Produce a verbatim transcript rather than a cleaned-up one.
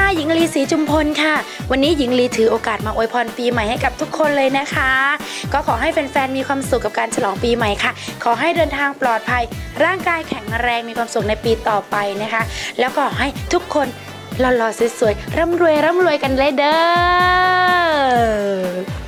หญิงลีศรีจุมพลค่ะวันนี้หญิงลีถือโอกาสมาอวยพรปีใหม่ให้กับทุกคนเลยนะคะก็ขอให้แฟนๆมีความสุขกับการฉลองปีใหม่ค่ะขอให้เดินทางปลอดภัยร่างกายแข็งแรงมีความสุขในปีต่อไปนะคะแล้วก็ให้ทุกคนหล่อๆสวยๆร่ำรวยร่ำรวยกันเลยเด้อ